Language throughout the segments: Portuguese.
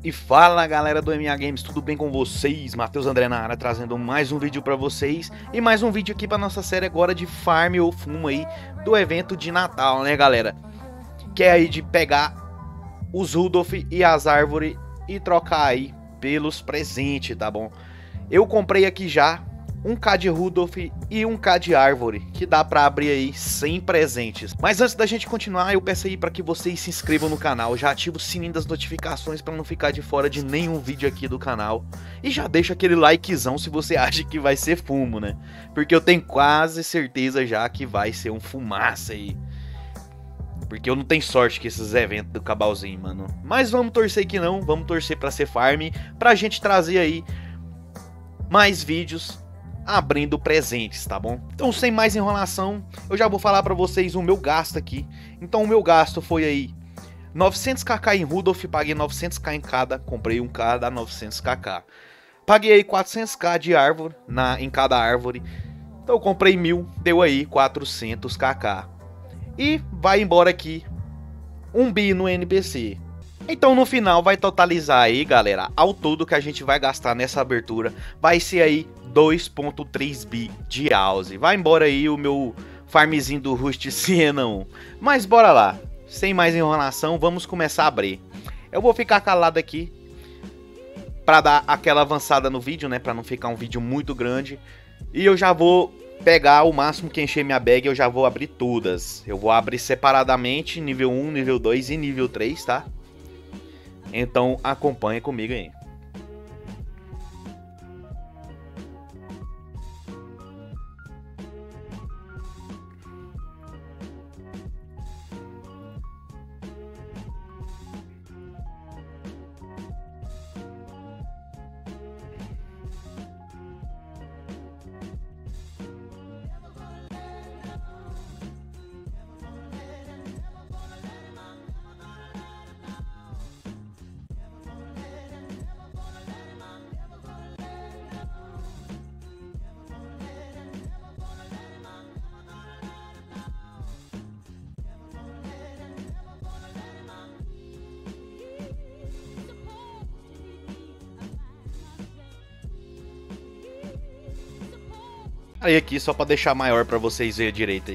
E fala galera do MA Games, tudo bem com vocês? Matheus André na área, trazendo mais um vídeo pra vocês. E mais um vídeo aqui pra nossa série agora de Farm ou Fumo aí, do evento de Natal, né galera? Que é aí de pegar os Rudolph e as árvores e trocar aí pelos presentes, tá bom? Eu comprei aqui já 1k de Rudolph e 1k de árvore, que dá pra abrir aí 100 presentes. Mas antes da gente continuar, eu peço aí pra que vocês se inscrevam no canal, já ativa o sininho das notificações pra não ficar de fora de nenhum vídeo aqui do canal. E já deixa aquele likezão se você acha que vai ser fumo, né? Porque eu tenho quase certeza já que vai ser um fumaça aí. Porque eu não tenho sorte com esses eventos do Cabalzinho, mano. Mas vamos torcer que não, vamos torcer pra ser farm, pra gente trazer aí mais vídeos abrindo presentes, tá bom? Então sem mais enrolação, eu já vou falar pra vocês o meu gasto aqui. Então o meu gasto foi aí 900kk em Rudolph, paguei 900k em cada, comprei 1k, dá 900kk. Paguei aí 400k de árvore em cada árvore, então eu comprei 1000, deu aí 400kk. E vai embora aqui 1 bi no NPC. Então no final vai totalizar aí, galera, ao todo que a gente vai gastar nessa abertura vai ser aí 2.3 bi de house. Vai embora aí o meu farmzinho do Rust Siena 1. Mas bora lá, sem mais enrolação, vamos começar a abrir. Eu vou ficar calado aqui pra dar aquela avançada no vídeo, né, pra não ficar um vídeo muito grande. E eu já vou pegar o máximo que encher minha bag, eu já vou abrir todas. Eu vou abrir separadamente, nível 1, nível 2 e nível 3, tá? Então acompanha comigo aí. Aí aqui só para deixar maior para vocês verem direito aí.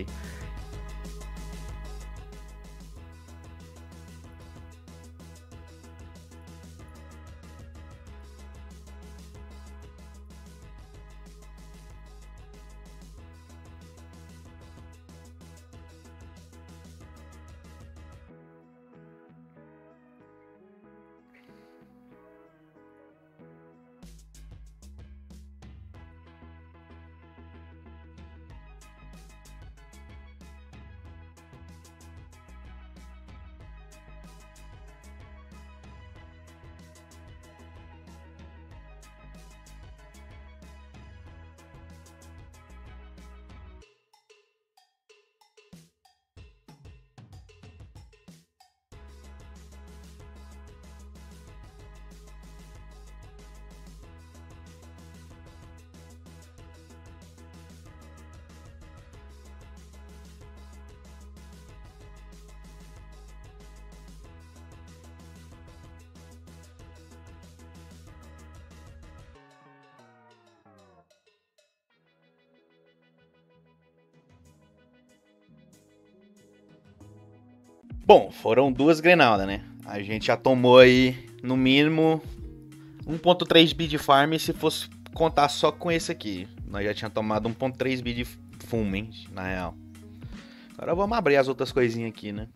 Bom, foram 2 granadas, né? A gente já tomou aí, no mínimo, 1.3 bi de farm, se fosse contar só com esse aqui. Nós já tinha tomado 1.3 bi de fumo, hein, na real. Agora vamos abrir as outras coisinhas aqui, né?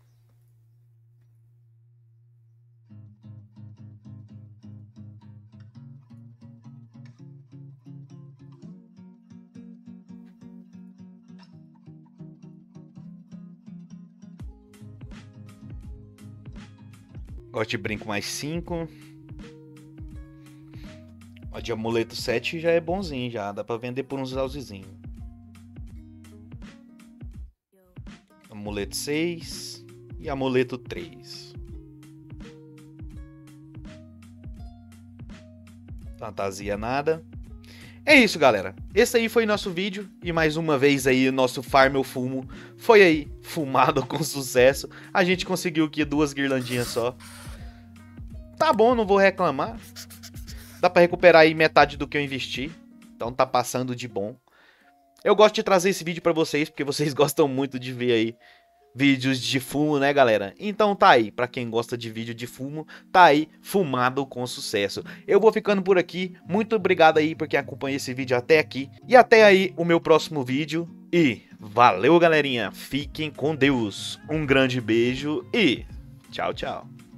Gosto de brinco mais 5. O de amuleto 7 já é bonzinho, já dá pra vender por uns alzezinhos. Amuleto 6 e amuleto 3. Fantasia nada. É isso, galera. Esse aí foi nosso vídeo. E mais uma vez aí, o nosso Farm Eu Fumo foi aí fumado com sucesso. A gente conseguiu aqui 2 guirlandinhas só. tá bom, não vou reclamar. Dá pra recuperar aí metade do que eu investi. Então tá passando de bom. Eu gosto de trazer esse vídeo pra vocês, porque vocês gostam muito de ver aí vídeos de fumo, né, galera? Então tá aí, pra quem gosta de vídeo de fumo, tá aí, fumado com sucesso. Eu vou ficando por aqui, muito obrigado aí por quem acompanhou esse vídeo até aqui. E até aí o meu próximo vídeo. E valeu, galerinha, fiquem com Deus. Um grande beijo e tchau, tchau.